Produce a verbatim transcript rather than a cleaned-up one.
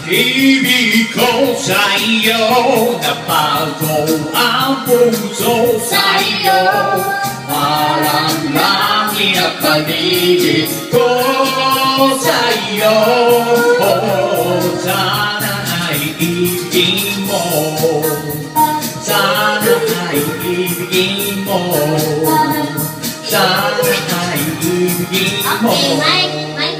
ibig ko sa'yo, napago ang puso sa'yo, parang langit at paligid ko sa'yo. Oh, sana ay ibigin mo, sana ay ibigin mo, sana ay ibigin mo. Okay, Mike, Mike.